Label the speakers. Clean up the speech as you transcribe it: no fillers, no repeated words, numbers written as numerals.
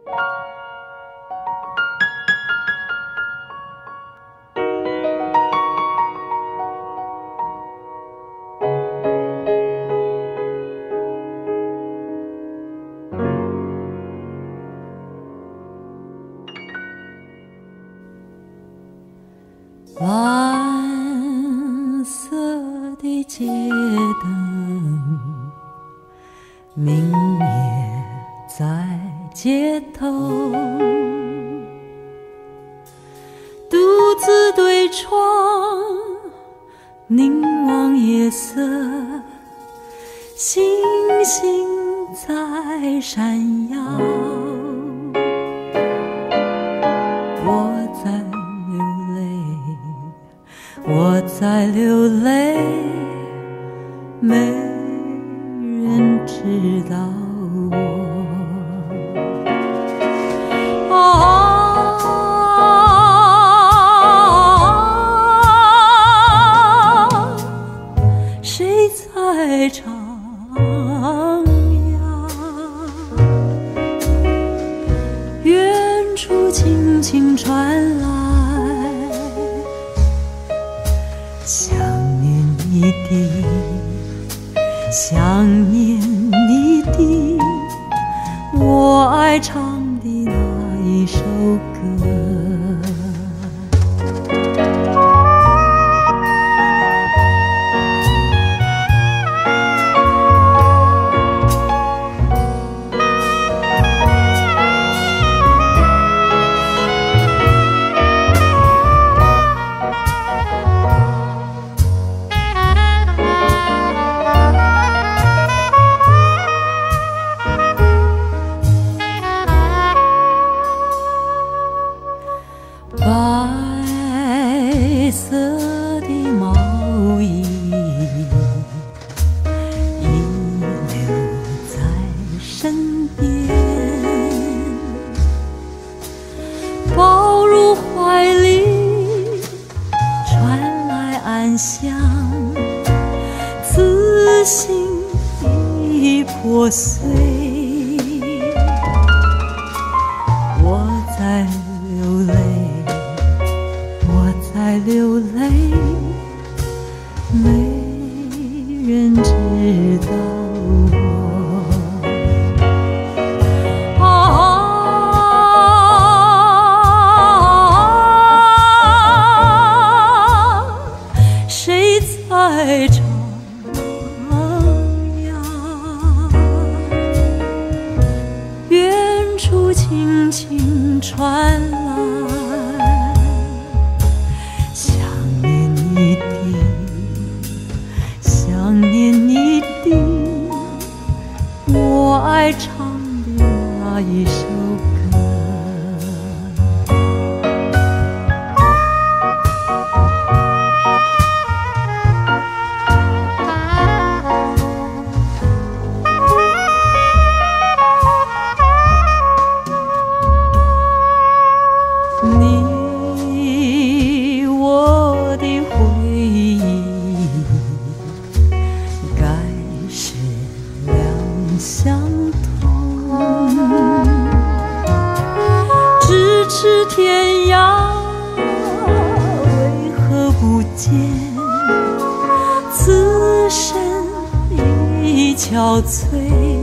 Speaker 1: 蓝色的街灯明灭在街头，独自对窗凝望夜色，星星在闪耀。我在流泪，没人知道我。谁在唱呀？远处轻轻传来想念你的，想念你的，我爱唱的那一首歌。白色的毛衣遗留在身边，抱入怀里传来安详，自信已破碎。我在流泪，我在流泪，没人知道谁在唱呀？远处轻轻传来想念你的，想念你的，我爱唱的那一首歌。你我的回忆该是两相同，咫尺天涯为何不见，此生已憔悴。